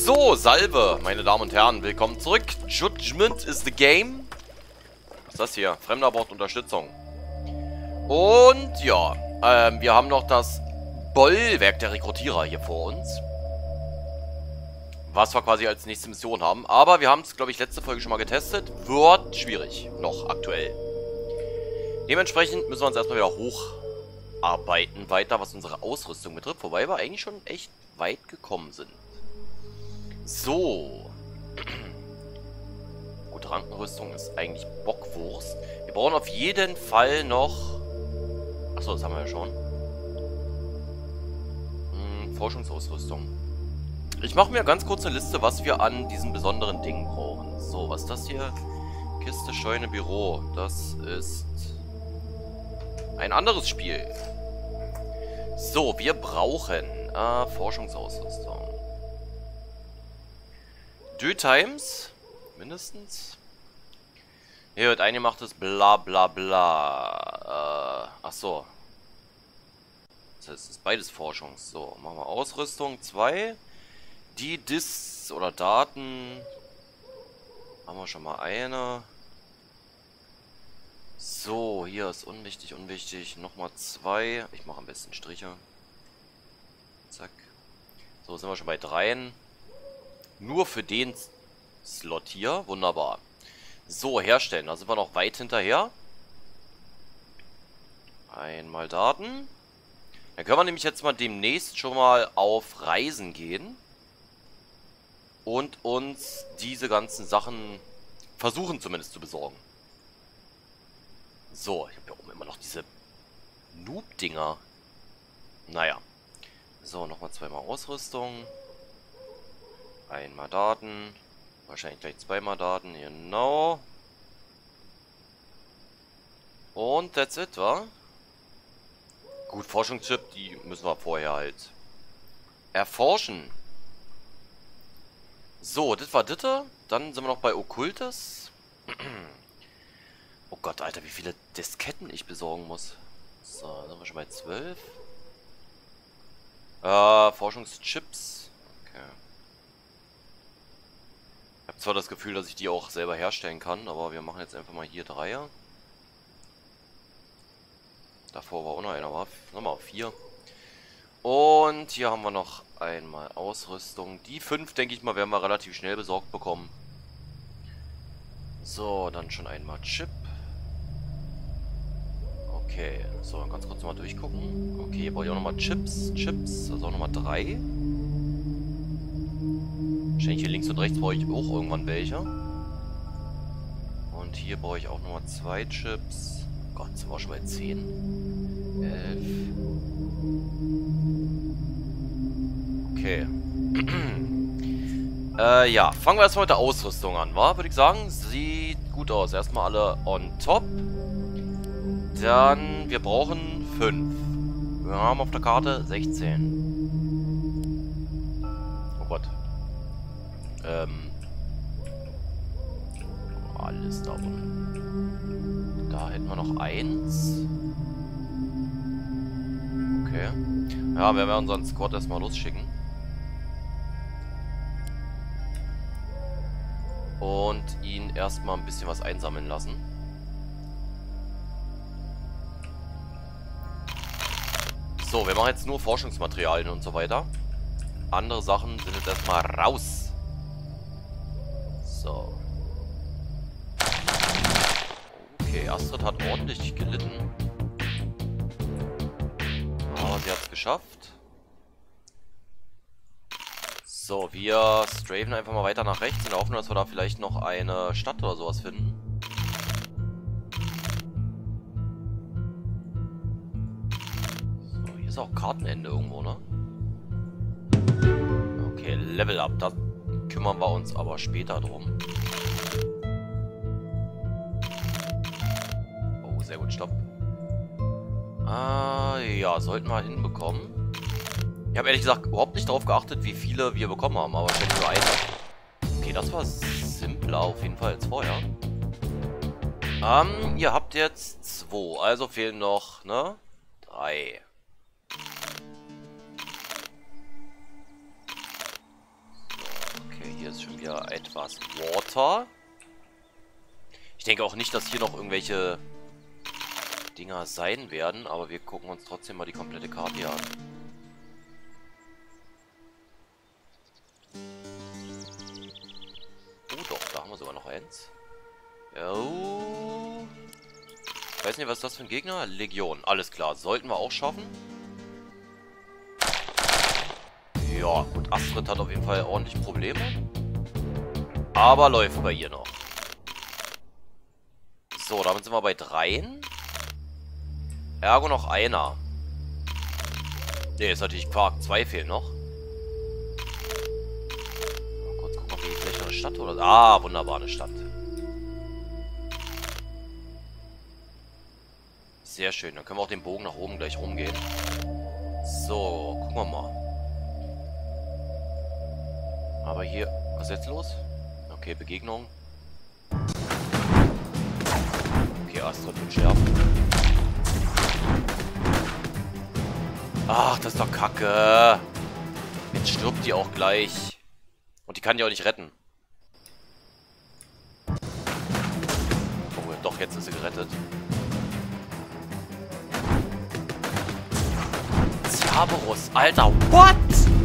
So, Salve, meine Damen und Herren, willkommen zurück. Judgment is the game. Was ist das hier? Fremder braucht Unterstützung. Und ja, wir haben noch das Bollwerk der Rekrutierer hier vor uns. Was wir quasi als nächste Mission haben. Aber wir haben es, glaube ich, letzte Folge schon mal getestet. Wird schwierig, noch aktuell. Dementsprechend müssen wir uns erstmal wieder hocharbeiten weiter, was unsere Ausrüstung betrifft. Wobei wir eigentlich schon echt weit gekommen sind. So. Gut, Rankenrüstung ist eigentlich Bockwurst. Wir brauchen auf jeden Fall noch... Achso, das haben wir ja schon. Forschungsausrüstung. Ich mache mir ganz kurz eine Liste, was wir an diesen besonderen Dingen brauchen. So, was ist das hier? Kiste, Scheune, Büro. Das ist ein anderes Spiel. So, wir brauchen Forschungsausrüstung. Times mindestens. Hier wird eingemachtes bla bla bla. Achso. Das heißt, es ist beides Forschung. So, machen wir Ausrüstung 2. Die Dis oder Daten. Haben wir schon mal eine. So, hier ist unwichtig, unwichtig. Nochmal 2. Ich mache am besten Striche. Zack. So, sind wir schon bei 3. Nur für den Slot hier. Wunderbar. So, herstellen. Da sind wir noch weit hinterher. Einmal Daten. Dann können wir nämlich jetzt mal demnächst schon mal auf Reisen gehen. Und uns diese ganzen Sachen versuchen zumindest zu besorgen. So, ich habe hier oben immer noch diese Noob-Dinger. Naja. So, nochmal 2-mal Ausrüstung. Einmal Daten. Wahrscheinlich gleich 2-mal Daten. Genau. Und that's it, wa? Gut, Forschungschip, die müssen wir vorher halt erforschen. So, das war das. Dann sind wir noch bei Okkultes. Oh Gott, Alter, wie viele Disketten ich besorgen muss. So, sind wir schon bei 12. Forschungschips. Okay. Ich habe zwar das Gefühl, dass ich die auch selber herstellen kann, aber wir machen jetzt einfach mal hier 3er. Davor war auch noch einer, war nochmal 4. Und hier haben wir noch einmal Ausrüstung. Die 5, denke ich mal, werden wir relativ schnell besorgt bekommen. So, dann schon einmal Chip. Okay, so, dann ganz kurz nochmal durchgucken. Okay, hier brauche ich auch nochmal Chips, also auch nochmal 3. Wahrscheinlich hier links und rechts brauche ich auch irgendwann welche. Und hier brauche ich auch nochmal 2 Chips. Gott, sind wir schon bei 10. 11. Okay. Ja, fangen wir erstmal mit der Ausrüstung an, wa? Würde ich sagen. Sieht gut aus. Erstmal alle on top. Dann, wir brauchen 5. Wir haben auf der Karte 16. Oh Gott. Alles da unten. Da hätten wir noch 1. Okay. Ja, wir werden unseren Squad erstmal losschicken. Und ihn erstmal ein bisschen was einsammeln lassen. So, wir machen jetzt nur Forschungsmaterialien und so weiter. Andere Sachen sind jetzt erstmal raus. So. Okay, Astrid hat ordentlich gelitten. Aber sie hat es geschafft. So, wir strafen einfach mal weiter nach rechts in der Hoffnung, dass wir da vielleicht noch eine Stadt oder sowas finden. So, hier ist auch Kartenende irgendwo, ne? Okay, Level Up, da kümmern wir uns aber später drum. Oh, sehr gut, stopp. Ja, sollten wir hinbekommen. Ich habe ehrlich gesagt überhaupt nicht darauf geachtet, wie viele wir bekommen haben, aber wahrscheinlich nur eine. Okay, das war simpler auf jeden Fall als vorher. Ihr habt jetzt 2, also fehlen noch, ne? 3. So, hier etwas Water. Ich denke auch nicht, dass hier noch irgendwelche Dinger sein werden, aber wir gucken uns trotzdem mal die komplette Karte hier an. Oh doch, da haben wir sogar noch eins. Oh. Ich weiß nicht, was ist das für ein Gegner? Legion, alles klar. Sollten wir auch schaffen. Ja, gut, Astrid hat auf jeden Fall ordentlich Probleme. Aber läuft bei ihr noch. So, damit sind wir bei 3. Ergo noch einer. Ne, ist natürlich Quark. 2 fehlen noch. Mal kurz gucken, ob hier vielleicht noch eine Stadt oder so. Ah, wunderbar, eine Stadt. Sehr schön. Dann können wir auch den Bogen nach oben gleich rumgehen. So, gucken wir mal. Aber hier... Was ist jetzt los? Okay, Begegnung. Okay, Astrid wird sterben. Ach, das ist doch Kacke. Jetzt stirbt die auch gleich. Und die kann die auch nicht retten. Oh, doch, jetzt ist sie gerettet. Cerberus, Alter, what?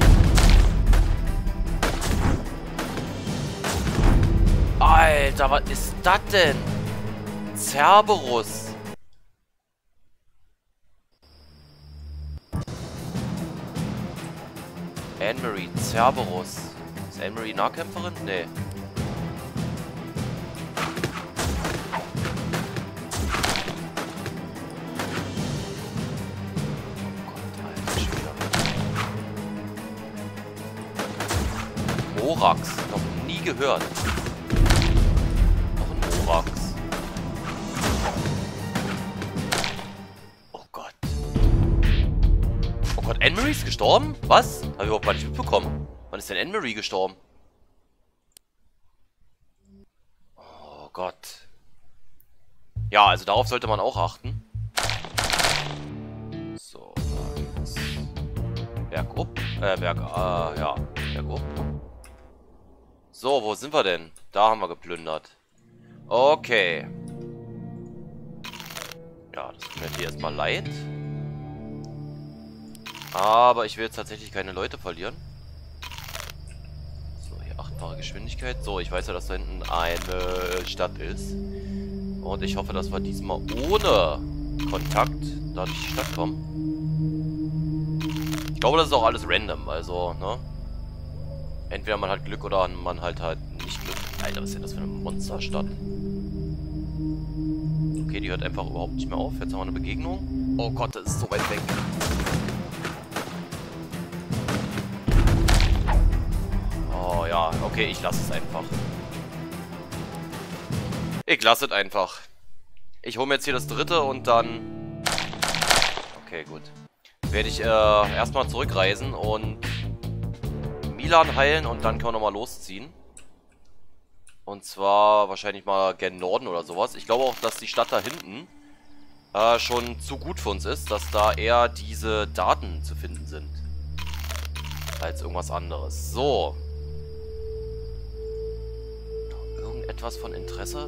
Alter, was ist das denn? Cerberus. Anne-Marie, Cerberus. Ist Anne-Marie Nahkämpferin? Nee. Oh Gott, Alter, Schwede. Morax. Noch nie gehört. Noch ein Morax. Oh Gott. Oh Gott, Anne-Marie ist gestorben? Was? Habe ich überhaupt gar nicht mitbekommen. Wann ist denn Anne-Marie gestorben? Oh Gott. Ja, also darauf sollte man auch achten. So, da geht's. Bergab. Ja, bergab. So, wo sind wir denn? Da haben wir geplündert. Okay. Ja, das tut mir hier erstmal leid. Aber ich will jetzt tatsächlich keine Leute verlieren. So, hier 8-fache Geschwindigkeit. So, ich weiß ja, dass da hinten eine Stadt ist. Und ich hoffe, dass wir diesmal ohne Kontakt da durch die Stadt kommen. Ich glaube, das ist auch alles random. Also, ne? Entweder man hat Glück oder man halt nicht Glück. Alter, was ist denn das für eine Monsterstadt? Okay, die hört einfach überhaupt nicht mehr auf. Jetzt haben wir eine Begegnung. Oh Gott, das ist so weit weg. Oh ja, okay, ich lasse es einfach. Ich lasse es einfach. Ich hole mir jetzt hier das dritte und dann... Okay, gut. Werde ich erstmal zurückreisen und Milan heilen und dann können wir nochmal losziehen. Und zwar wahrscheinlich mal gen Norden oder sowas. Ich glaube auch, dass die Stadt da hinten schon zu gut für uns ist, dass da eher diese Daten zu finden sind. Als irgendwas anderes. So. Irgendetwas von Interesse?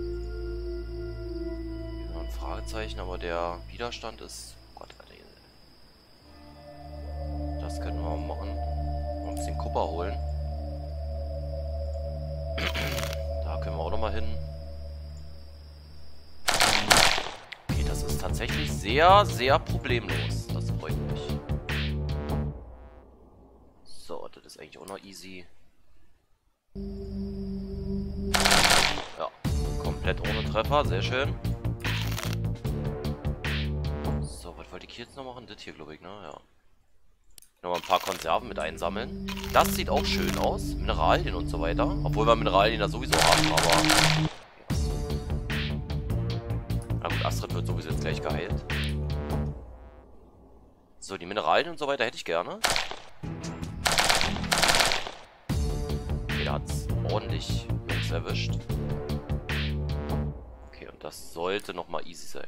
Hier ein Fragezeichen, aber der Widerstand ist... Oh Gott, Alter. Das können wir mal machen. Mal ein bisschen Kupfer holen. Da können wir auch nochmal hin. Okay, das ist tatsächlich sehr, sehr problemlos. Das freut mich. So, das ist eigentlich auch noch easy. Ja, komplett ohne Treffer, sehr schön. So, was wollte ich jetzt noch machen? Das hier, glaube ich, ne? Ja. Nochmal ein paar Konserven mit einsammeln. Das sieht auch schön aus. Mineralien und so weiter. Obwohl wir Mineralien da sowieso haben, aber... Na gut, Astrid wird sowieso jetzt gleich geheilt. So, die Mineralien und so weiter hätte ich gerne. Okay, da hat es ordentlich uns erwischt. Okay, und das sollte nochmal easy sein.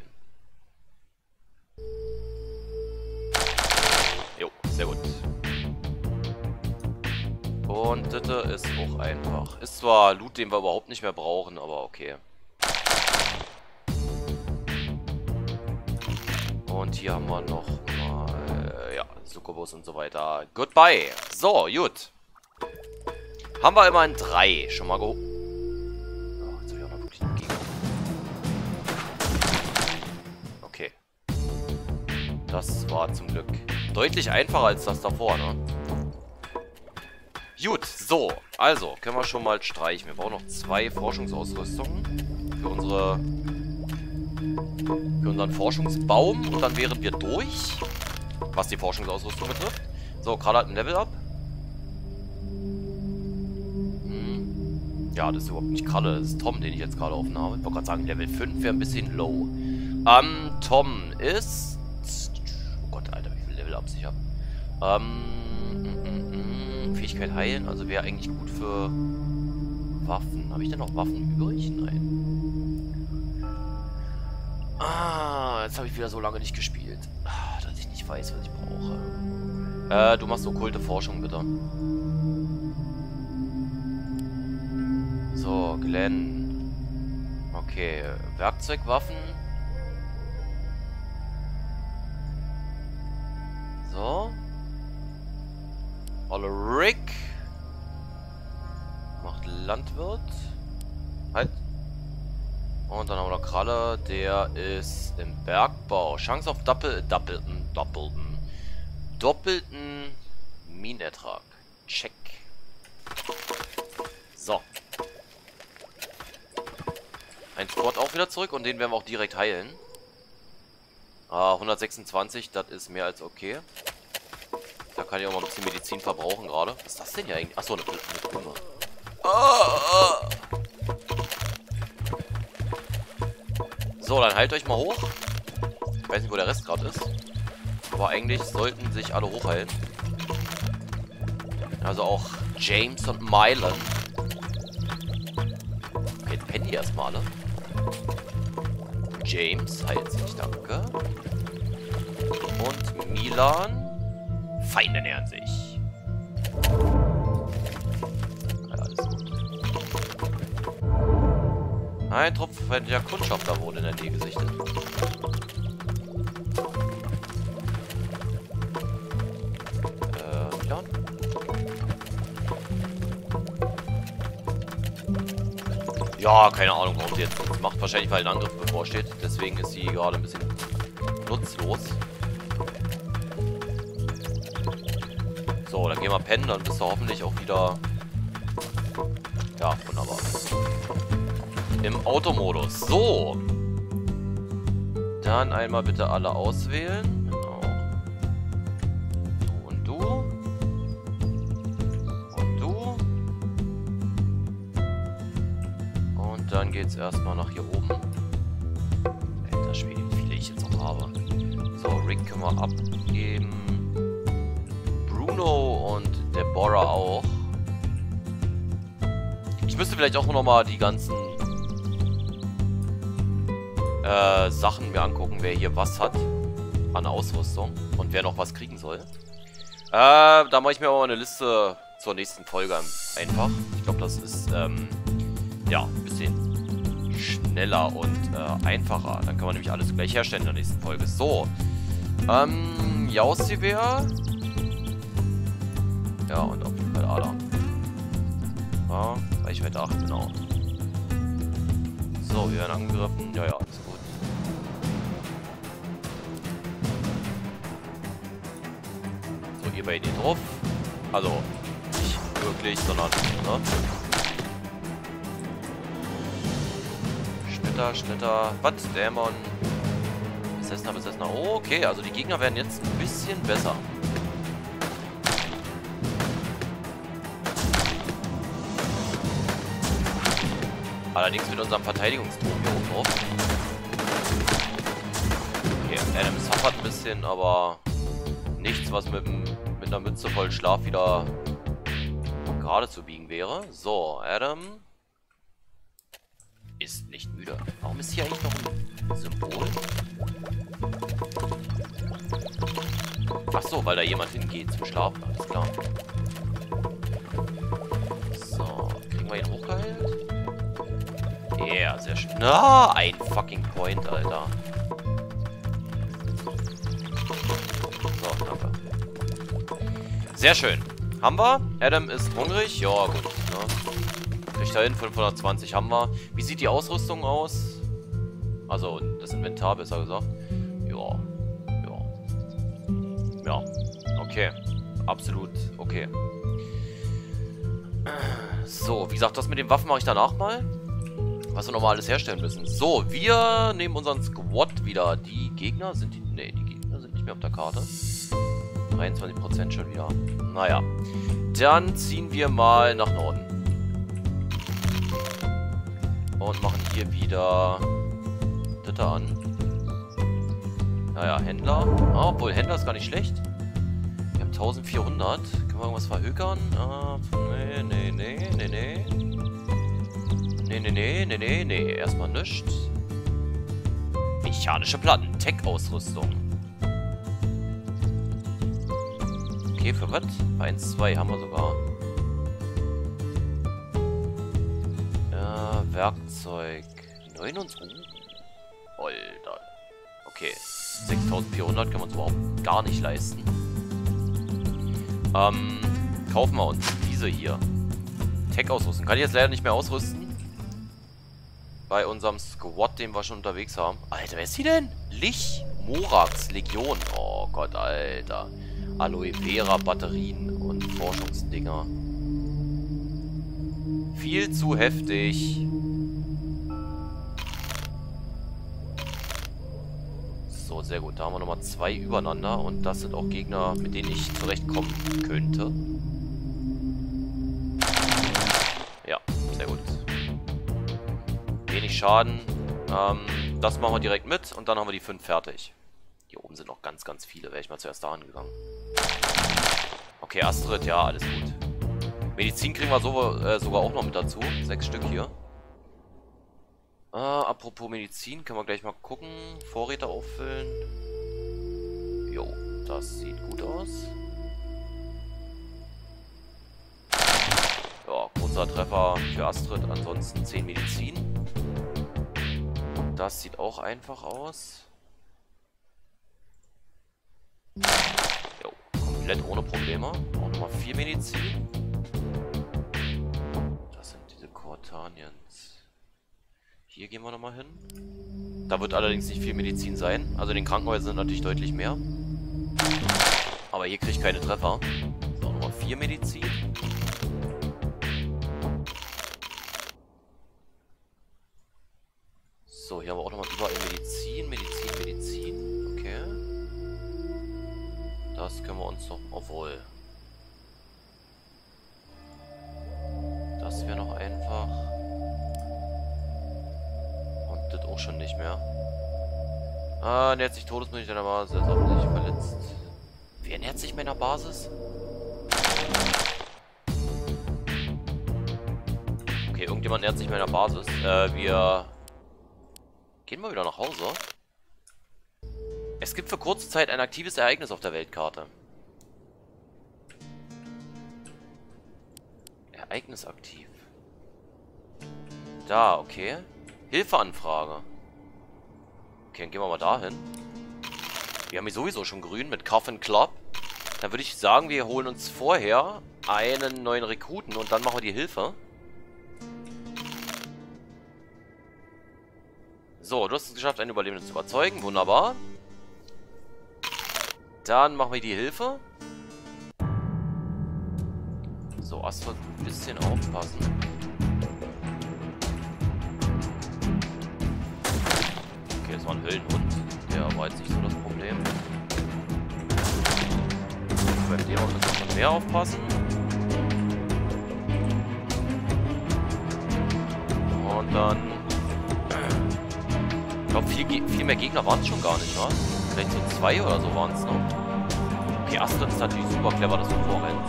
Jo, sehr gut. Und das ist auch einfach. Ist zwar Loot, den wir überhaupt nicht mehr brauchen, aber okay. Und hier haben wir noch mal, ja, Succubus und so weiter. Goodbye. So, gut. Haben wir immerhin 3 schon mal geholt. Oh, jetzt habe ich auch noch wirklich einen Gegner. Okay. Das war zum Glück deutlich einfacher als das davor, ne? Gut, so. Also, können wir schon mal streichen. Wir brauchen noch 2 Forschungsausrüstungen für unseren Forschungsbaum. Und dann wären wir durch, was die Forschungsausrüstung betrifft. So, gerade hat ein Level-Up. Ja, das ist überhaupt nicht Kralle. Das ist Tom, den ich jetzt gerade offen habe. Ich wollte gerade sagen, Level 5 wäre ein bisschen low. Tom ist... Oh Gott, Alter, wie viel Level-Ups ich habe. Fähigkeit heilen. Also wäre eigentlich gut für Waffen. Habe ich denn noch Waffen übrig? Nein. Jetzt habe ich wieder so lange nicht gespielt. Dass ich nicht weiß, was ich brauche. Du machst okkulte Forschung, bitte. So, Glenn. Okay, Werkzeugwaffen. So. Rick. Macht Landwirt. Halt. Und dann haben wir noch Kralle, der ist im Bergbau. Chance auf doppelten Minertrag. Check. So. Ein Squad auch wieder zurück und den werden wir auch direkt heilen. 126, das ist mehr als okay. Da kann ich auch mal ein bisschen Medizin verbrauchen gerade. Was ist das denn ja eigentlich? Achso, eine Blume. So, dann heilt euch mal hoch. Ich weiß nicht, wo der Rest gerade ist. Aber eigentlich sollten sich alle hochheilen. Also auch James und Mylan. Okay, pennen die erstmal alle. James heilt sich, danke. Und Milan. Feinde nähern sich. Ja, alles gut. Ein Trupp feindlicher Kundschafter wurde in der Nähe gesichtet. Milan? Ja, keine Ahnung, warum sie jetzt macht. Wahrscheinlich, weil ein Angriff bevorsteht. Deswegen ist sie gerade ein bisschen nutzlos. So, dann gehen wir pennen, dann bist du hoffentlich auch wieder... Ja, wunderbar. Im Automodus. So. Dann einmal bitte alle auswählen. Genau. Du und du. Und du. Und dann geht's erstmal nach hier oben. Alter Schwede, wie viele ich jetzt noch habe. So, Rick können wir abgeben. Bruno und Deborah auch. Ich müsste vielleicht auch nochmal die ganzen Sachen mir angucken, wer hier was hat an Ausrüstung und wer noch was kriegen soll. Da mache ich mir aber mal eine Liste zur nächsten Folge einfach. Ich glaube, das ist ja, ein bisschen schneller und einfacher. Dann kann man nämlich alles gleich herstellen in der nächsten Folge. So. Jausgewehr. Ja, und auf jeden Fall Ader. Ja, Reichweite 8, genau. So, wir werden angegriffen. Ja, ja, ist gut. So, hier bei denen drauf. Also, nicht wirklich, sondern, ne? Schnitter. Was? Dämon. Besessener. Oh, okay, also die Gegner werden jetzt ein bisschen besser. Allerdings mit unserem Verteidigungsturm hier oben drauf. Okay, Adam suffert ein bisschen, aber nichts, was mit einer Mütze voll Schlaf wieder gerade zu biegen wäre. So, Adam ist nicht müde. Warum ist hier eigentlich noch ein Symbol? Ach so, weil da jemand hingeht zum Schlafen. Alles klar. Ja, sehr schön. Na, ein fucking Point, Alter. So, danke. Sehr schön. Haben wir? Adam ist hungrig. Ja, gut. Ne? Kriegt er hin. 520 haben wir. Wie sieht die Ausrüstung aus? Also, das Inventar, besser gesagt. Ja. Ja. Ja. Okay. Absolut okay. So, wie gesagt, das mit den Waffen mache ich danach mal. Was wir nochmal alles herstellen müssen. So, wir nehmen unseren Squad wieder. Die Gegner sind die... Ne, die Gegner sind nicht mehr auf der Karte. 23% schon wieder. Naja. Dann ziehen wir mal nach Norden. Und machen hier wieder... das da an. Naja, Händler. Ah, obwohl, Händler ist gar nicht schlecht. Wir haben 1400. Können wir irgendwas verhökern? Ah, nee. Erstmal nichts. Mechanische Platten. Tech-Ausrüstung. Okay, für was? 1, 2 haben wir sogar. Werkzeug. 29. Alter. Okay. 6400 können wir uns überhaupt gar nicht leisten. Kaufen wir uns diese hier. Tech-Ausrüstung. Kann ich jetzt leider nicht mehr ausrüsten. Bei unserem Squad, den wir schon unterwegs haben. Alter, wer ist die denn? Lich Morax Legion. Oh Gott, Alter. Aloe Vera Batterien und Forschungsdinger. Viel zu heftig. So, sehr gut. Da haben wir nochmal 2 übereinander. Und das sind auch Gegner, mit denen ich zurechtkommen könnte. Ja, sehr gut. Wenig Schaden. Das machen wir direkt mit. Und dann haben wir die 5 fertig. Hier oben sind noch ganz, ganz viele. Wäre ich mal zuerst da angegangen. Okay, Astrid, ja, alles gut. Medizin kriegen wir sogar auch noch mit dazu. 6 Stück hier. Apropos Medizin, können wir gleich mal gucken. Vorräte auffüllen. Jo, das sieht gut aus. Ja, kurzer Treffer für Astrid. Ansonsten 10 Medizin. Das sieht auch einfach aus. Jo, komplett ohne Probleme. Auch nochmal 4 Medizin. Das sind diese Cortanians. Hier gehen wir nochmal hin. Da wird allerdings nicht viel Medizin sein. Also in den Krankenhäusern sind natürlich deutlich mehr. Aber hier kriege ich keine Treffer. So, nochmal 4 Medizin. So, hier haben wir auch nochmal überall Medizin. Okay. Das können wir uns noch... Obwohl. Das wäre noch einfach. Und das auch schon nicht mehr. Nähert sich Todesmilch deiner Basis. Er ist offensichtlich verletzt. Wer nähert sich meiner Basis? Okay, irgendjemand nähert sich meiner Basis. Wir gehen mal wieder nach Hause. Es gibt für kurze Zeit ein aktives Ereignis auf der Weltkarte. Ereignis aktiv. Da, okay. Hilfeanfrage. Okay, dann gehen wir mal dahin. Wir haben hier sowieso schon grün mit Coffin Club. Dann würde ich sagen, wir holen uns vorher einen neuen Rekruten und dann machen wir die Hilfe. So, du hast es geschafft, einen Überlebenden zu überzeugen. Wunderbar. Dann machen wir die Hilfe. So, Astrid, ein bisschen aufpassen. Okay, das war ein Höllenhund. Der war jetzt nicht so das Problem. Bei dem müssen wir noch mehr aufpassen. Und dann... Ich glaube, viel mehr Gegner waren es schon gar nicht, wa? Vielleicht so 2 oder so waren es noch. Okay, Astrid ist natürlich super clever, dass du vorrennst.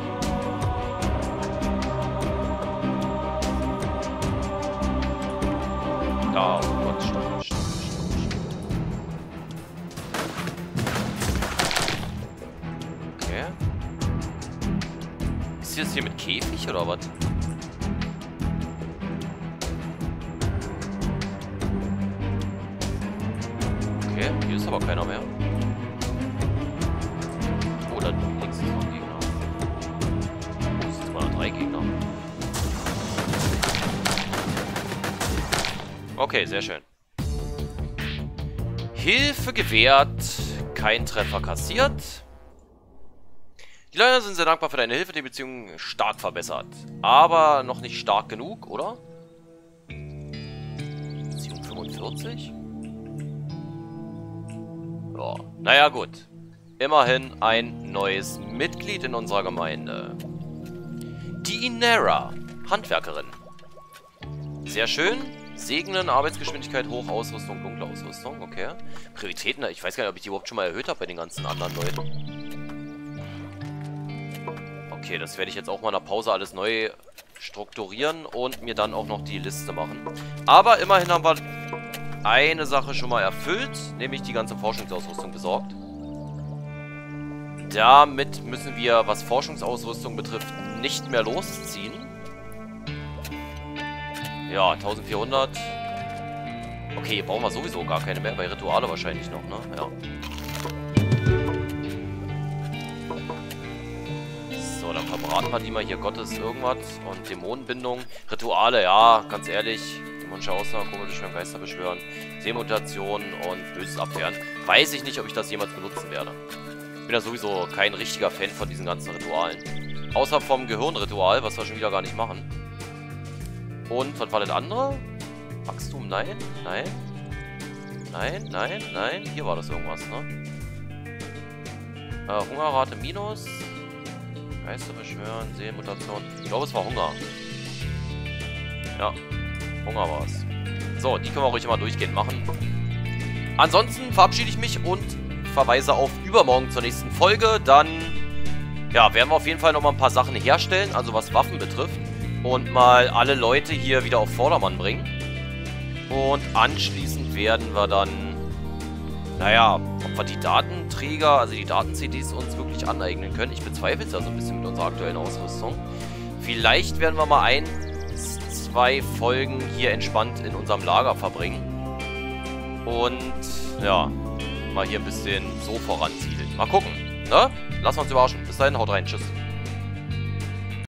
Da, oh Gott, stopp. Okay. Ist das hier mit Käfig oder was? Hier ist aber keiner mehr. Oh, da links ist noch ein Gegner. Das sind mal 3 Gegner. Okay, sehr schön. Hilfe gewährt. Kein Treffer kassiert. Die Leute sind sehr dankbar für deine Hilfe, die Beziehung stark verbessert. Aber noch nicht stark genug, oder? Beziehung 45? Ja, naja gut. Immerhin ein neues Mitglied in unserer Gemeinde. Die Inera, Handwerkerin. Sehr schön. Segnen, Arbeitsgeschwindigkeit, hoch, Ausrüstung, dunkle Ausrüstung. Okay. Prioritäten, ich weiß gar nicht, ob ich die überhaupt schon mal erhöht habe bei den ganzen anderen Leuten. Okay, das werde ich jetzt auch mal in der Pause alles neu strukturieren und mir dann auch noch die Liste machen. Aber immerhin haben wir eine Sache schon mal erfüllt, nämlich die ganze Forschungsausrüstung besorgt. Damit müssen wir, was Forschungsausrüstung betrifft, nicht mehr losziehen. Ja, 1400. Okay, hier brauchen wir sowieso gar keine mehr, bei Rituale wahrscheinlich noch, ne? Ja. So, dann verbraten wir die mal hier Gottes irgendwas und Dämonenbindung. Rituale, ja, ganz ehrlich. Dämonische Ausnahme, komische Geister beschwören. Seemutation und Böses abwehren. Weiß ich nicht, ob ich das jemals benutzen werde. Ich bin ja sowieso kein richtiger Fan von diesen ganzen Ritualen. Außer vom Gehirnritual, was wir schon wieder gar nicht machen. Und, was war das andere? Wachstum, nein, nein. Nein, nein, nein. Hier war das irgendwas, ne? Hungerrate minus. Geister beschwören, Seelenmutation. Ich glaube, es war Hunger. Ja, Hunger war es. So, die können wir ruhig immer durchgehend machen. Ansonsten verabschiede ich mich und verweise auf übermorgen zur nächsten Folge. Dann, ja, werden wir auf jeden Fall nochmal ein paar Sachen herstellen, also was Waffen betrifft. Und mal alle Leute hier wieder auf Vordermann bringen. Und anschließend werden wir dann, naja, ob wir die Datenträger, also die Daten-CDs uns wirklich aneignen können. Ich bezweifle es ja so ein bisschen mit unserer aktuellen Ausrüstung. Vielleicht werden wir mal 1-2 Folgen hier entspannt in unserem Lager verbringen. Und, ja, mal hier ein bisschen so voransiedeln. Mal gucken, ne? Lassen wir uns überraschen. Bis dahin, haut rein, tschüss.